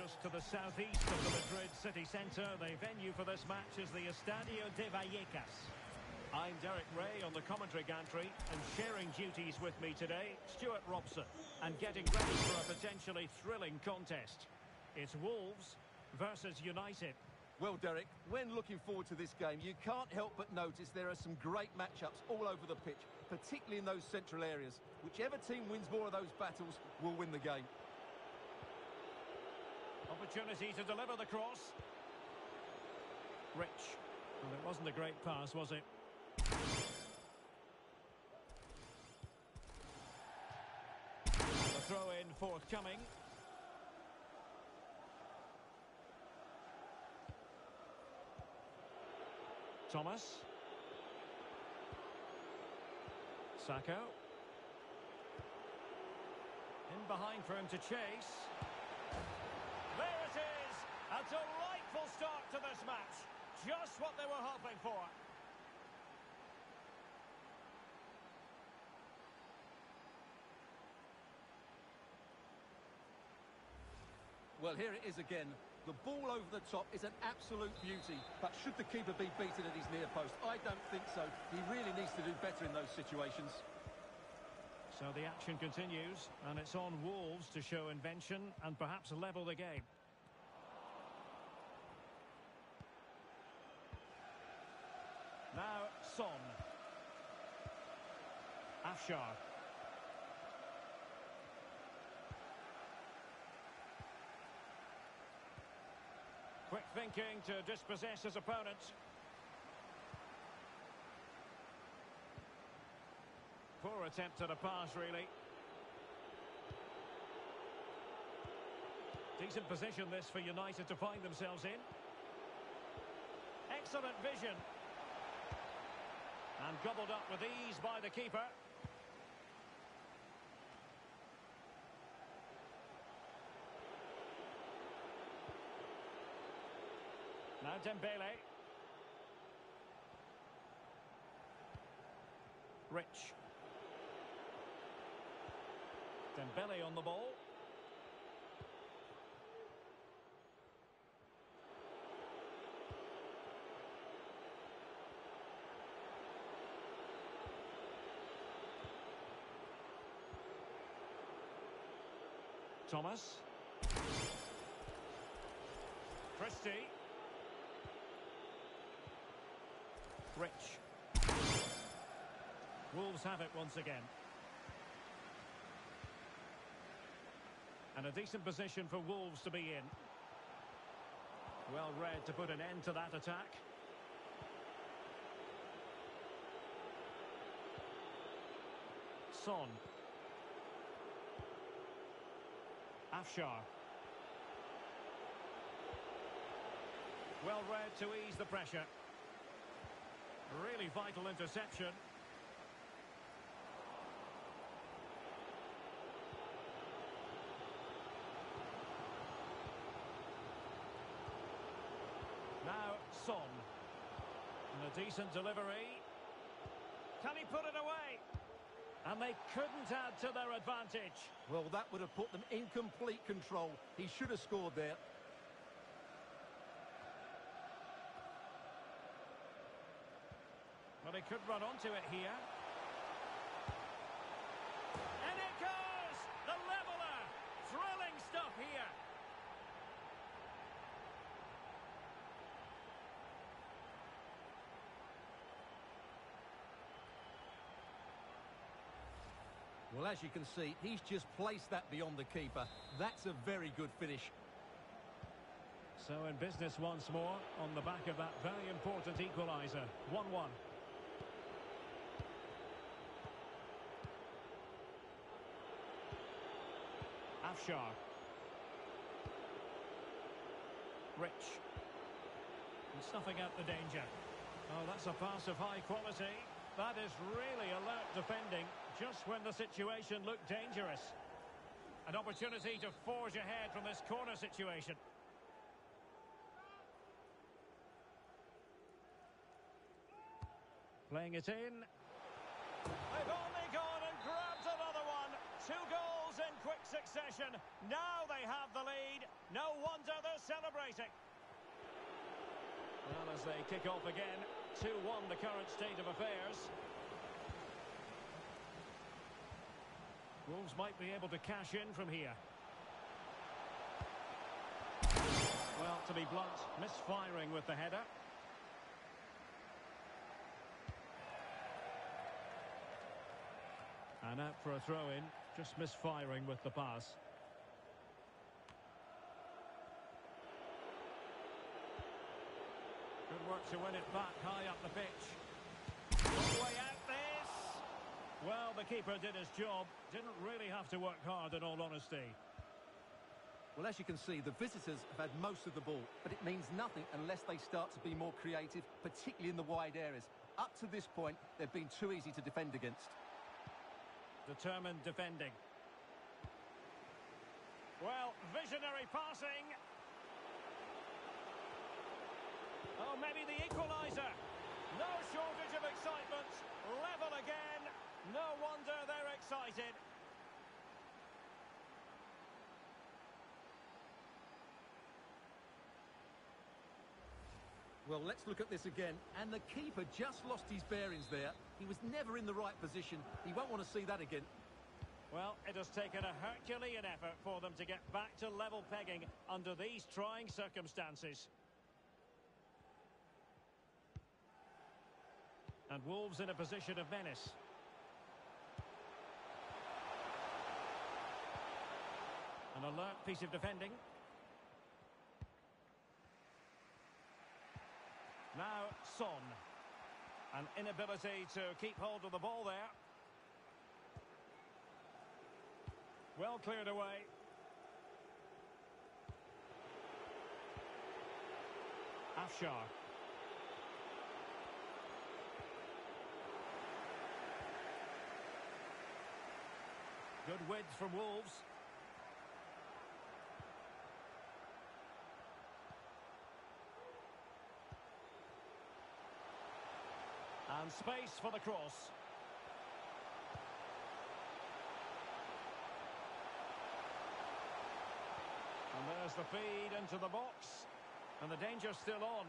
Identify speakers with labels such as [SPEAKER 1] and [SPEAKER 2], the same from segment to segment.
[SPEAKER 1] just to the southeast of the Madrid city centre. The venue for this match is the Estadio de Vallecas. I'm Derek Ray on the commentary gantry, and sharing duties with me today, Stuart Robson, and getting ready for a potentially thrilling contest. It's Wolves versus United.
[SPEAKER 2] Well, Derek, when looking forward to this game, you can't help but notice there are some great matchups all over the pitch, particularly in those central areas. Whichever team wins more of those battles will win the game.
[SPEAKER 1] Opportunity to deliver the cross. Rich. Well, it wasn't a great pass, was it? The throw-in forthcoming. Thomas. Sacco. In behind for him to chase. There it is! A delightful start to this match. Just what they were hoping for.
[SPEAKER 2] Well, here it is again. The ball over the top is an absolute beauty. But should the keeper be beaten at his near post? I don't think so. He really needs to do better in those situations.
[SPEAKER 1] So the action continues, and it's on Wolves to show invention and perhaps level the game. Now, Son. Afshar. Quick thinking to dispossess his opponent. Poor attempt at a pass, really. Decent position this for United to find themselves in. Excellent vision. And gobbled up with ease by the keeper. Now Dembele. Rich. Dembele on the ball. Thomas. Christie. Rich. Wolves have it once again. And a decent position for Wolves to be in. Well read to put an end to that attack. Son. Afshar. Well read to ease the pressure. Really vital interception. Now Son. And a decent delivery. Can he put it away? And they couldn't add to their advantage.
[SPEAKER 2] Well, that would have put them in complete control. He should have scored there.
[SPEAKER 1] Well, he could run onto it here. And it goes! The leveller! Thrilling stuff here.
[SPEAKER 2] Well, as you can see, he's just placed that beyond the keeper. That's a very good finish.
[SPEAKER 1] So in business once more on the back of that very important equaliser. 1-1. Afshar. Rich. And snuffing out the danger. Oh, that's a pass of high quality. That is really alert defending, just when the situation looked dangerous. An opportunity to forge ahead from this corner situation. Playing it in. They've only gone and grabbed another one. 2 goals Goals in quick succession. Now they have the lead. No wonder they're celebrating. Well, as they kick off again, 2-1 the current state of affairs. Wolves might be able to cash in from here. Well, to be blunt, misfiring with the header. And out for a throw-in, just misfiring with the pass. Good work to win it back high up the pitch. All the way out this. Well, the keeper did his job. Didn't really have to work hard, in all honesty.
[SPEAKER 2] Well, as you can see, the visitors have had most of the ball, but it means nothing unless they start to be more creative, particularly in the wide areas. Up to this point, they've been too easy to defend against.
[SPEAKER 1] Determined defending. Well, visionary passing. Oh, maybe the equaliser. No shortage of excitement. Level again. No wonder they're excited.
[SPEAKER 2] Well, let's look at this again. And the keeper just lost his bearings there. He was never in the right position. He won't want to see that again.
[SPEAKER 1] Well, it has taken a Herculean effort for them to get back to level pegging under these trying circumstances. And Wolves in a position of menace. An alert piece of defending. Now, Son. An inability to keep hold of the ball there. Well cleared away. Afshar. Good width from Wolves. And space for the cross. And there's the feed into the box. And the danger's still on.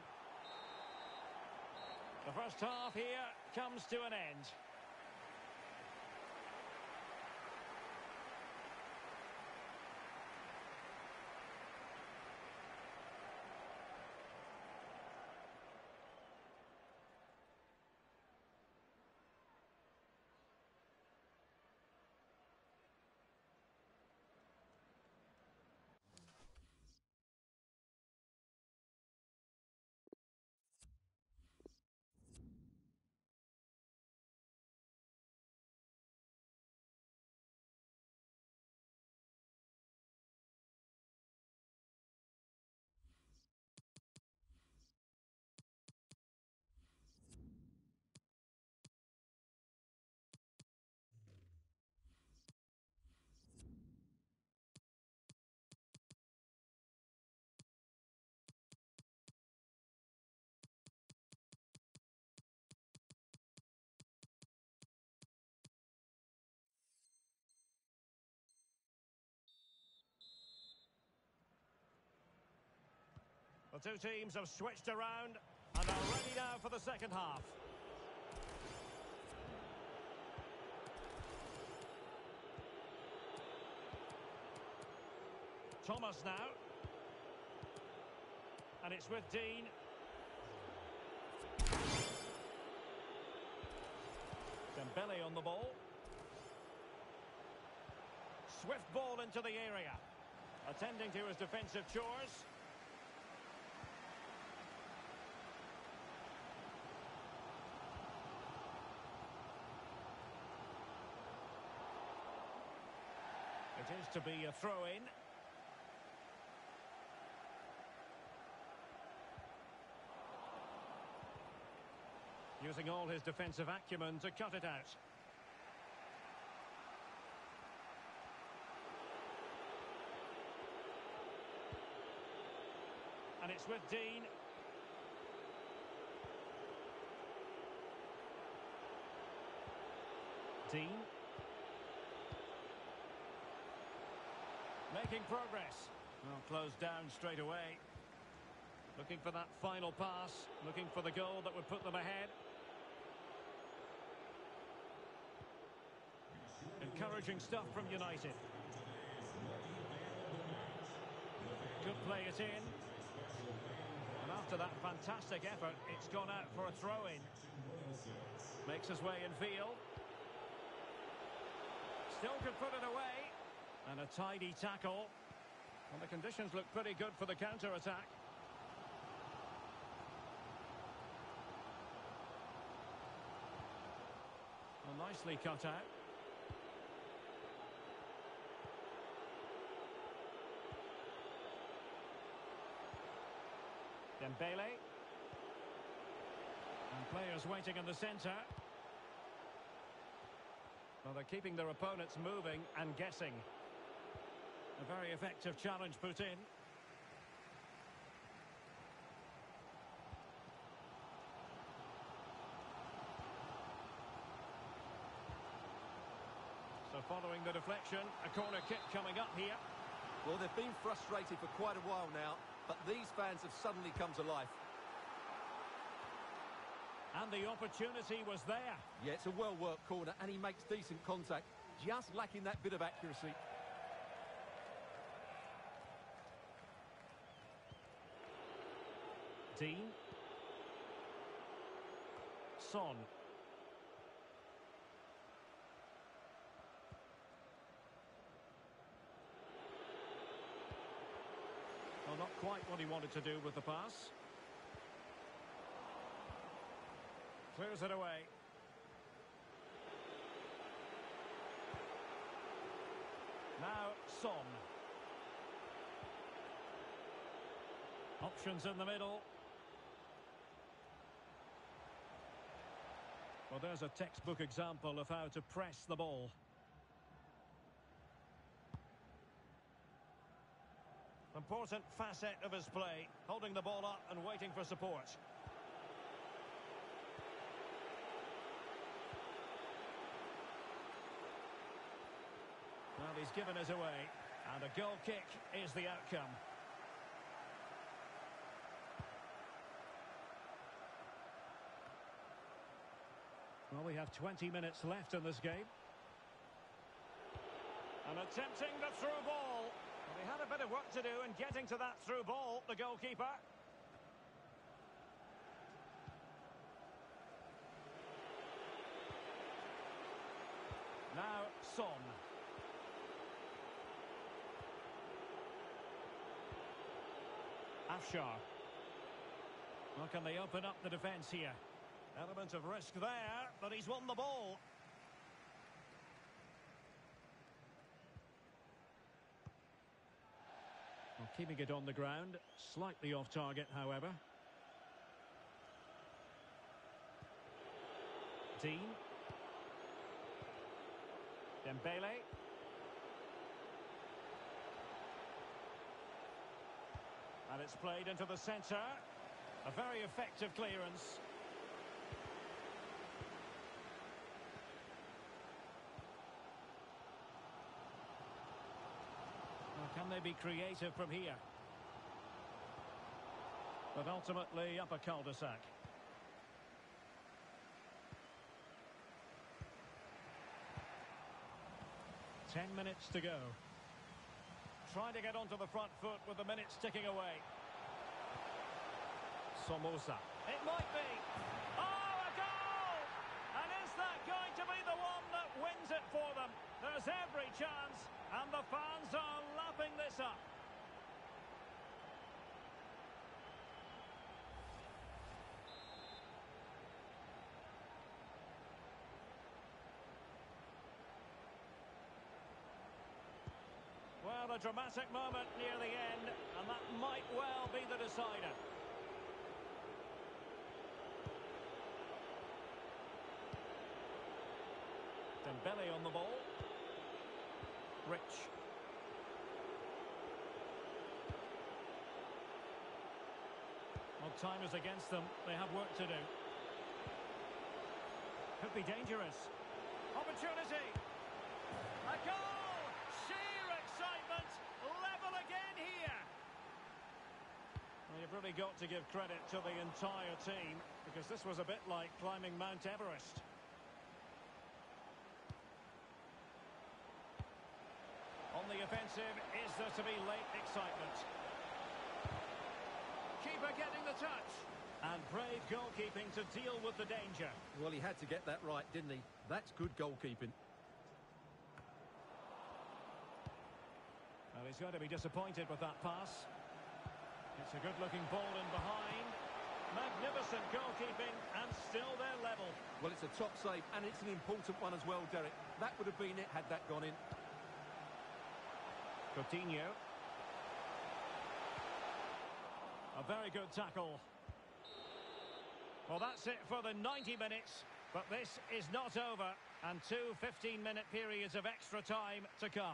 [SPEAKER 1] The first half here comes to an end. The two teams have switched around and are ready now for the second half. Thomas now. And it's with Dean. Dembele on the ball. Swift ball into the area. Attending to his defensive chores. It is to be a throw-in. Using all his defensive acumen to cut it out. And it's with Dean. Dean. Making progress. Well, closed down straight away. Looking for that final pass. Looking for the goal that would put them ahead. Encouraging stuff from United. Could play it in. And after that fantastic effort, it's gone out for a throw-in. Makes his way in field. Still could put it away. And a tidy tackle. Well, the conditions look pretty good for the counter-attack. Well, nicely cut out. Dembele. And players waiting in the centre. Well, they're keeping their opponents moving and guessing. A very effective challenge put in. So following the deflection, a corner kick coming up here.
[SPEAKER 2] Well, they've been frustrated for quite a while now, but these fans have suddenly come to life.
[SPEAKER 1] And the opportunity was there.
[SPEAKER 2] Yeah, it's a well-worked corner, and he makes decent contact. Just lacking that bit of accuracy.
[SPEAKER 1] Dean. Son. Well, not quite what he wanted to do with the pass. Clears it away. Now, Son. Options in the middle. Well, there's a textbook example of how to press the ball. Important facet of his play, holding the ball up and waiting for support. Well, he's given it away, and a goal kick is the outcome. Well, we have 20 minutes left in this game. And attempting the through ball. Well, he had a bit of work to do in getting to that through ball, the goalkeeper. Now, Son. Afshar. Well, can they open up the defence here? Element of risk there, but he's won the ball. Well, keeping it on the ground, slightly off target, however. Dean. Dembele. And it's played into the centre. A very effective clearance. Well, can they be creative from here? But ultimately up a cul-de-sac. Ten minutes to go. Trying to get onto the front foot with the minutes ticking away. Somoza. It might be. Oh, a goal! And is that going to be the one that wins it for them? There's every chance, and the fans are lapping this up. Well, a dramatic moment near the end, and that might well be the decider. Dembele on the ball. Rich. Well, time is against them. They have work to do. Could be dangerous. Opportunity. A goal! Sheer excitement. again here. Well, you've really got to give credit to the entire team, because this was a bit like climbing Mount Everest. On the offensive, is there to be late excitement? Keeper getting the touch. And brave goalkeeping to deal with the danger.
[SPEAKER 2] Well, he had to get that right, didn't he? That's good goalkeeping.
[SPEAKER 1] Well, he's going to be disappointed with that pass. It's a good-looking ball in behind. Magnificent goalkeeping, and still they're level.
[SPEAKER 2] Well, it's a top save, and it's an important one as well, Derek. That would have been it had that gone in.
[SPEAKER 1] Coutinho. A very good tackle. Well, that's it for the 90 minutes, but this is not over, and two 15-minute periods of extra time to come.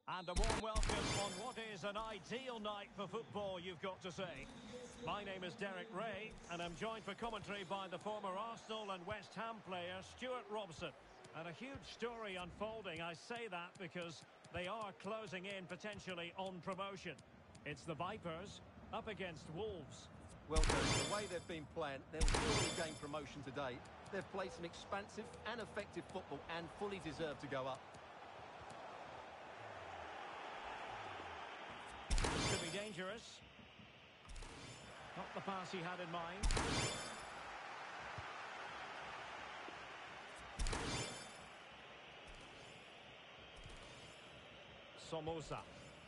[SPEAKER 1] And a warm welcome on what is an ideal night for football, you've got to say. My name is Derek Ray, and I'm joined for commentary by the former Arsenal and West Ham player, Stuart Robson. And a huge story unfolding. I say that because they are closing in potentially on promotion. It's the Vipers up against Wolves.
[SPEAKER 2] Well, the way they've been playing, they'll surely gain promotion today. They've played some expansive and effective football and fully deserve to go up.
[SPEAKER 1] This could be dangerous. Not the pass he had in mind. Somoza.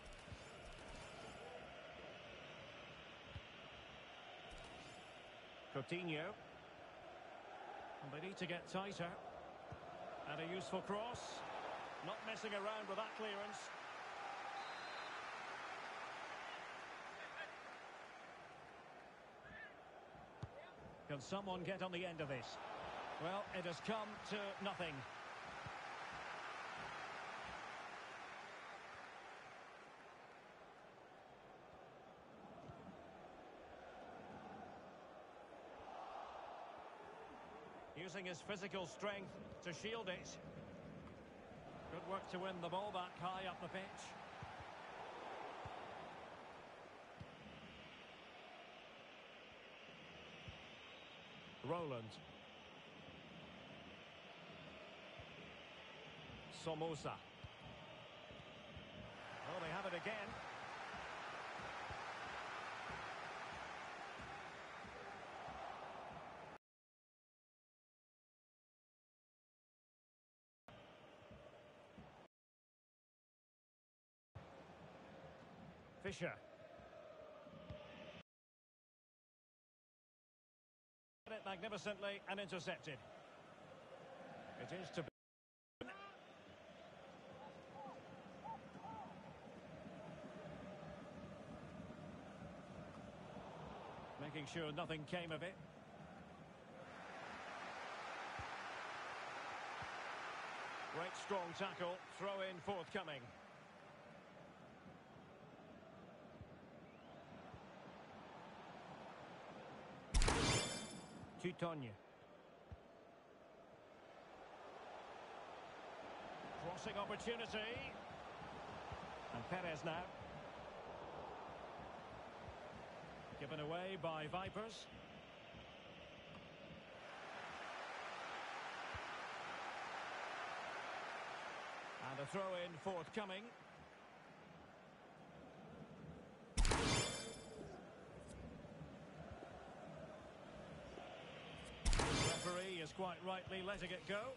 [SPEAKER 1] Coutinho. And they need to get tighter. And a useful cross. Not messing around with that clearance. Can someone get on the end of this? Well, it has come to nothing. Using his physical strength to shield it. Good work to win the ball back high up the pitch. Roland. Somoza. Oh, they have it again. Fisher. It magnificently and intercepted. It is to be. Making sure nothing came of it. Great strong tackle, throw in forthcoming. Coutinho. Crossing opportunity. And Perez now. Given away by Vipers. And a throw-in forthcoming. The referee is quite rightly letting it go.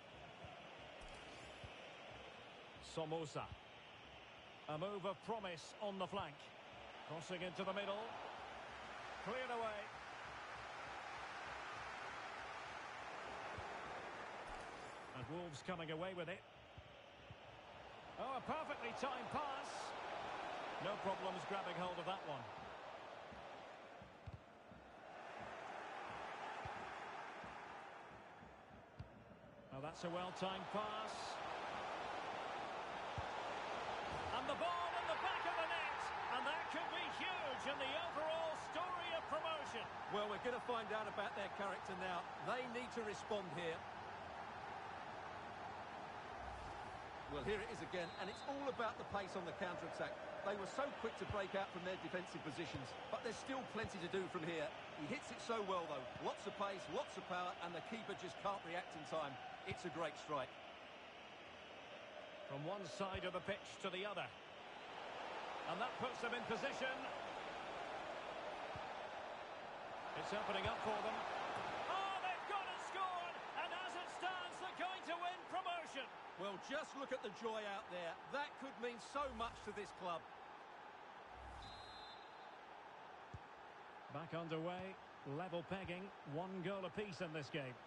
[SPEAKER 1] Somoza. A move of promise on the flank. Crossing into the middle. Cleared away. And Wolves coming away with it. Oh, a perfectly timed pass. No problems grabbing hold of that one. Oh, that's a well-timed pass. And the ball in the back of the net. And that could be huge in the overall story of promotion.
[SPEAKER 2] Well, we're going to find out about their character now. They need to respond here. Well, here it is again, and it's all about the pace on the counter-attack. They were so quick to break out from their defensive positions, but there's still plenty to do from here. He hits it so well, though. Lots of pace, lots of power, and the keeper just can't react in time. It's a great strike.
[SPEAKER 1] From one side of the pitch to the other. And that puts them in position. It's opening up for them. Oh, they've got it scored! And as it stands, they're going to win promotion.
[SPEAKER 2] Well, just look at the joy out there. That could mean so much to this club.
[SPEAKER 1] Back underway, level pegging, 1 goal apiece in this game.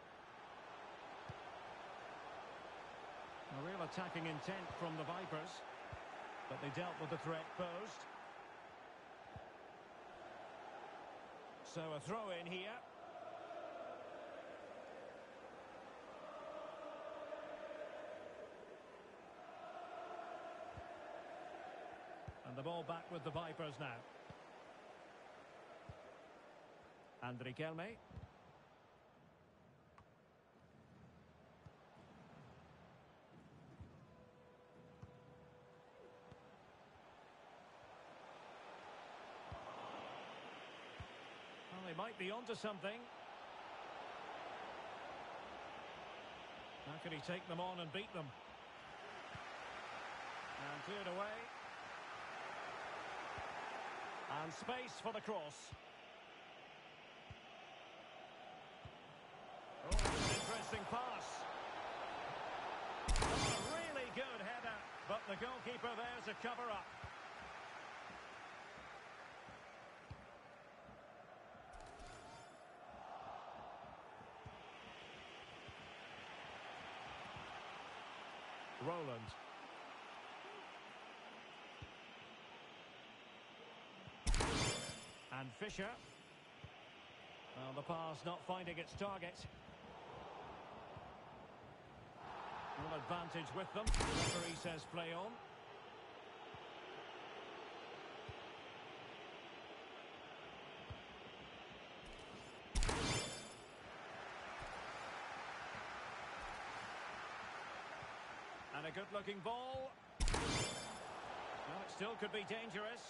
[SPEAKER 1] A real attacking intent from the Vipers, but they dealt with the threat posed. So a throw in here. The ball back with the Vipers now. Lnpl. Well, they might be onto something. How can he take them on and beat them? And cleared away. And space for the cross. Oh, that's an interesting pass. Oh, a really good header, but the goalkeeper there to cover up. Roland. And Fisher. Well, the pass not finding its target. Full advantage with them. The referee says play on. And a good-looking ball. Well, it still could be dangerous.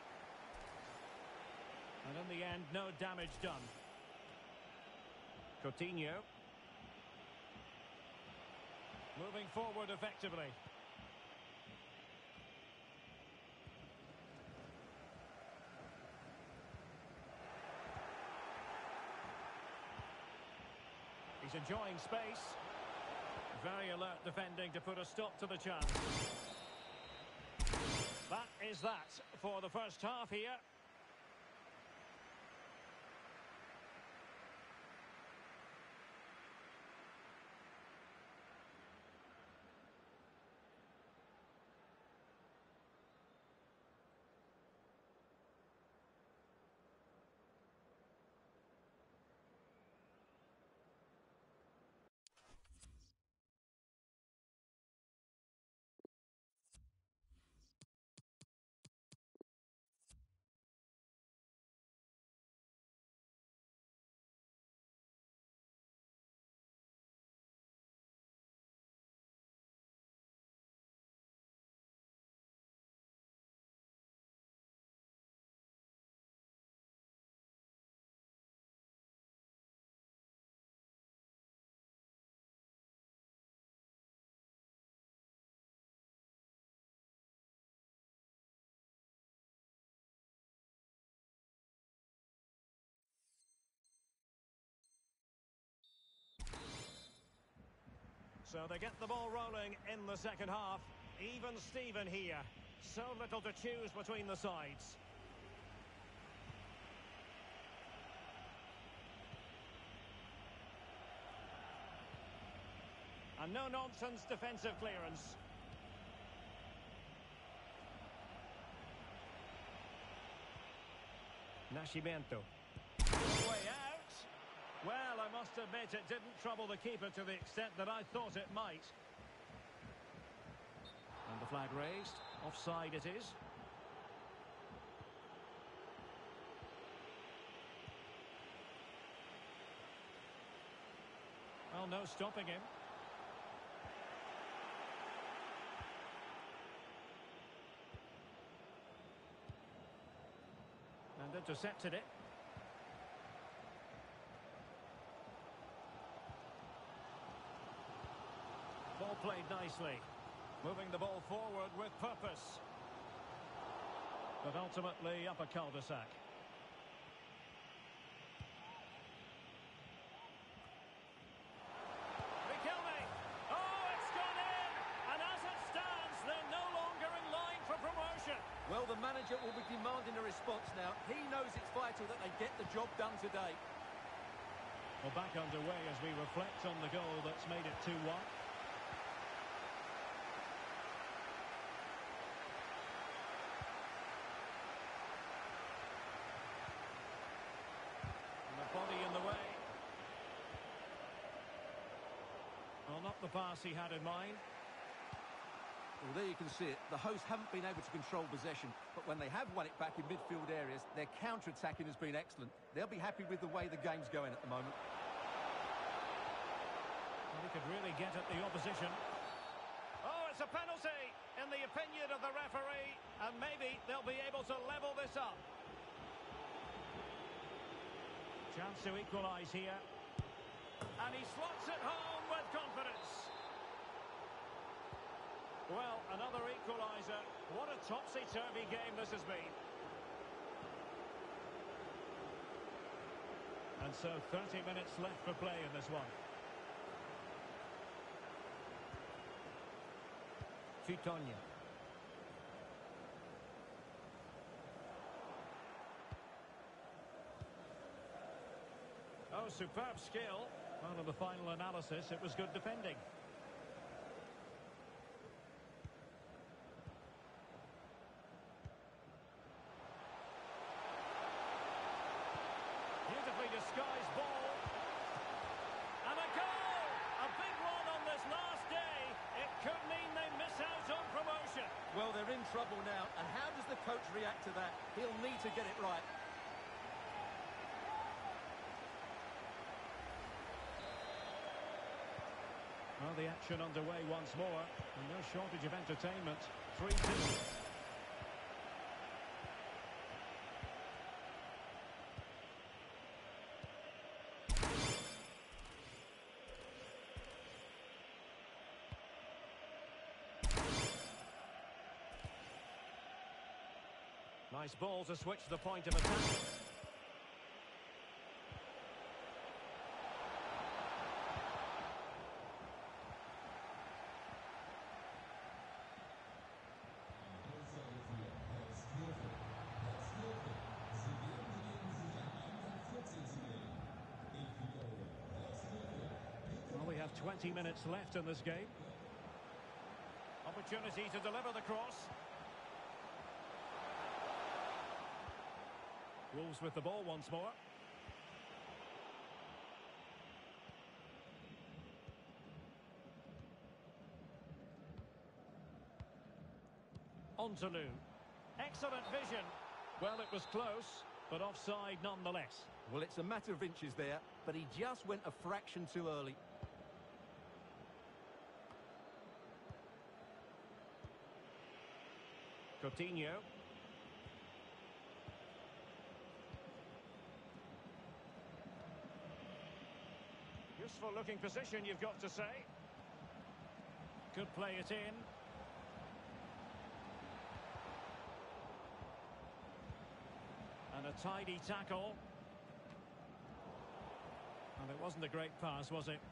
[SPEAKER 1] And in the end, no damage done. Coutinho. Moving forward effectively. He's enjoying space. Very alert defending to put a stop to the chance. That is that for the first half here. So they get the ball rolling in the second half. Even Steven here. So little to choose between the sides. And no-nonsense defensive clearance. Nascimento. Way out. Well, I must admit it didn't trouble the keeper to the extent that I thought it might. And the flag raised. Offside it is. Well, no stopping him. And intercepted it. Ball played nicely. Moving the ball forward with purpose. But ultimately up a cul-de-sac. Riquelme! Oh, it's gone in! And as it stands, they're no longer in line for promotion.
[SPEAKER 2] Well, the manager will be demanding a response now. He knows it's vital that they get the job done today.
[SPEAKER 1] Well, back underway as we reflect on the goal that's made it 2-1. Body in the way. Well, not the pass he had in mind.
[SPEAKER 2] Well, there you can see it. The hosts haven't been able to control possession, but when they have won it back in midfield areas, their counter-attacking has been excellent. They'll be happy with the way the game's going at the moment.
[SPEAKER 1] Well, he could really get at the opposition. Oh, it's a penalty, in the opinion of the referee, and maybe they'll be able to level this up. Chance to equalise here. And he slots it home with confidence. Well, another equaliser. What a topsy-turvy game this has been. And so 30 minutes left for play in this one. Titonia. Oh, superb skill. Well, in the final analysis, it was good defending. Beautifully disguised ball. And a goal! A big one on this last day. It could mean they miss out on promotion.
[SPEAKER 2] Well, they're in trouble now, and how does the coach react to that? He'll need to get it right.
[SPEAKER 1] Well, the action underway once more. And no shortage of entertainment. 3-2. Nice ball to switch the point of attack. Well, we have 20 minutes left in this game. Opportunity to deliver the cross. Wolves with the ball once more. Ontolu. Excellent vision. Well, it was close, but offside nonetheless.
[SPEAKER 2] Well, it's a matter of inches there, but he just went a fraction too early.
[SPEAKER 1] Coutinho. Useful looking position, you've got to say. Could play it in. And a tidy tackle. And it wasn't a great pass, was it?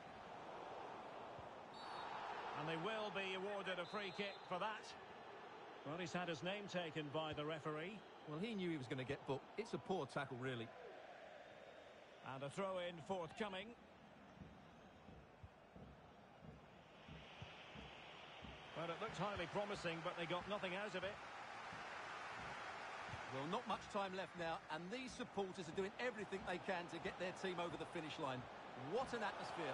[SPEAKER 1] And they will be awarded a free kick for that. Well, he's had his name taken by the referee.
[SPEAKER 2] Well, he knew he was going to get booked. It's a poor tackle, really.
[SPEAKER 1] And a throw-in forthcoming. Well, it looked highly promising, but they got nothing out of it.
[SPEAKER 2] Well, not much time left now, and these supporters are doing everything they can to get their team over the finish line. What an atmosphere.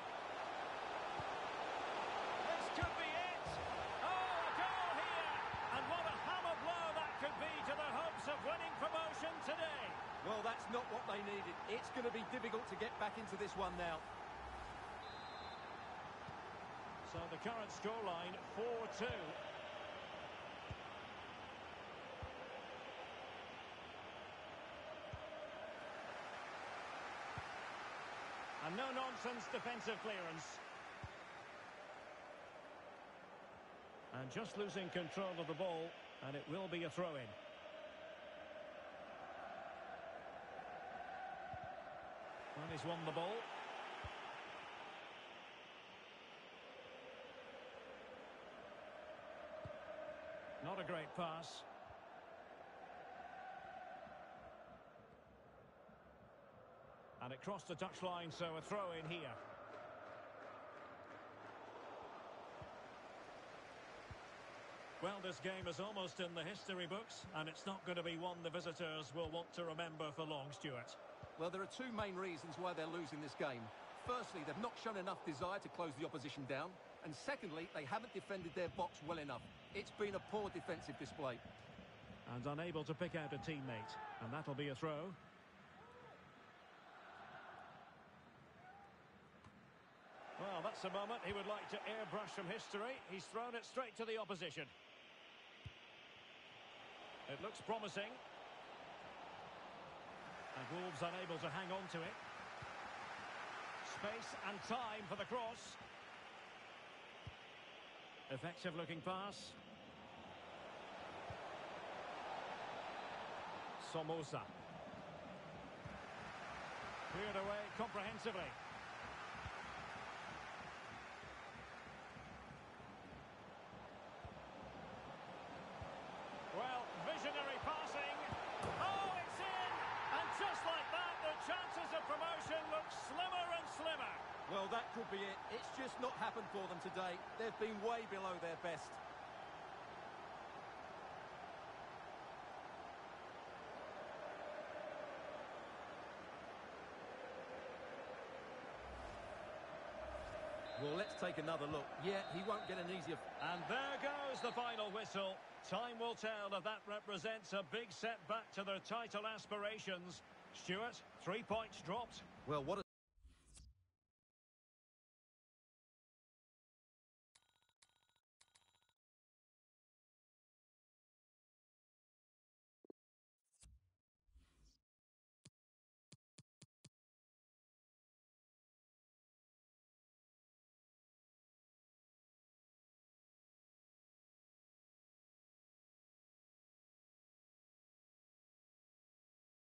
[SPEAKER 1] This could be it! Oh, a goal here! And what a hammer blow that could be to the hopes of winning promotion today.
[SPEAKER 2] Well, that's not what they needed. It's going to be difficult to get back into this one now.
[SPEAKER 1] So the current scoreline, 4-2. And no-nonsense defensive clearance. And just losing control of the ball, and it will be a throw-in. Well, he's won the ball. Not a great pass. And it crossed the touchline, so a throw-in here. Well, this game is almost in the history books, and it's not going to be one the visitors will want to remember for long, Stuart.
[SPEAKER 2] Well, there are two main reasons why they're losing this game. firstly, they've not shown enough desire to close the opposition down. And secondly, they haven't defended their box well enough. It's been a poor defensive display.
[SPEAKER 1] And unable to pick out a teammate. And that'll be a throw. Well, that's a moment he would like to airbrush from history. He's thrown it straight to the opposition. It looks promising. And Wolves unable to hang on to it. Space and time for the cross. Effective looking pass. Somoza. Cleared away comprehensively. Well, visionary passing. Oh, it's in! And just like that, the chances of promotion look slimmer and slimmer.
[SPEAKER 2] Well, that could be it. It's just not happened for them today. They've been way below their best. Well, let's take another look. Yeah, he won't get an easier...
[SPEAKER 1] And there goes the final whistle. Time will tell if that represents a big setback to their title aspirations. Stuart, 3 points dropped.
[SPEAKER 2] Well, what a...